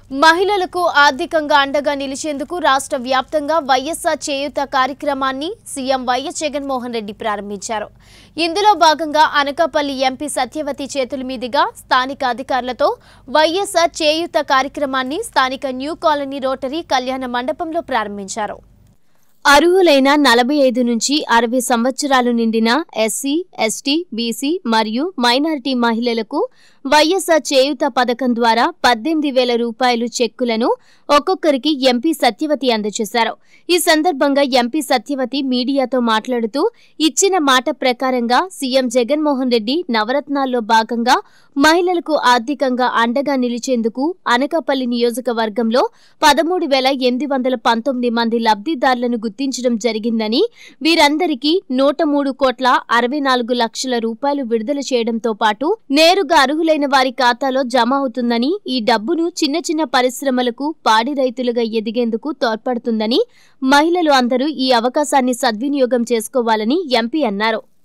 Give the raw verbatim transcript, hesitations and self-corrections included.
మహిళలకు ఆర్థికంగా అండగా నిలిచేందుకు రాష్ట్ర వ్యాప్తంగా వైఎస్ఆర్ చేయూత కార్యక్రమాన్ని సీఎం వైఎస్ జగన్మోహన్ రెడ్డి ప్రారంభించారు. ఇందులో భాగంగా అనకాపల్లి ఎంపీ సత్యవతి చేతుల మీదుగా స్థానిక అధికారులతో వైఎస్ఆర్ చేయూత కార్యక్రమాన్ని స్థానిక న్యూ కాలనీ రోటరీ కళ్యాణ మండపంలో ప్రారంభించారు. అర్హులైన నలభై ఐదు నుంచి అరవై సంవత్సరాలు నిండిన ఎస్సీ, ఎస్టీ, బీసీ మరియు మైనారిటీ మహిళలకు వైఎస్ఆర్ చేయూత పథకం ద్వారా పద్దెనిమిది వేల రూపాయలు చెక్కులను ఒక్కొక్కరికి ఎంపీ సత్యవతి అందజేశారు. ఈ సందర్భంగా ఎంపీ సత్యవతి మీడియాతో మాట్లాడుతూ ఇచ్చిన మాట ప్రకారంగా సీఎం జగన్మోహన్ రెడ్డి నవరత్నాల్లో భాగంగా మహిళలకు ఆర్థికంగా అండగా నిలిచేందుకు అనకాపల్లి నియోజకవర్గంలో పదమూడు వేల ఎనిమిది వందల పంతొమ్మిది మంది లబ్ధిదారులను గుర్తించడం జరిగిందని, వీరందరికీ నూట మూడు కోట్ల అరవై నాలుగు లక్షల రూపాయలు విడుదల చేయడంతో పాటు నేరుగా అర్హులైన వారి ఖాతాలో జమ అవుతుందని, ఈ డబ్బును చిన్న చిన్న పరిశ్రమలకు, పాడి రైతులుగా ఎదిగేందుకు తోడ్పడుతుందని, మహిళలు అందరూ ఈ అవకాశాన్ని సద్వినియోగం చేసుకోవాలని ఎంపీ అన్నారు.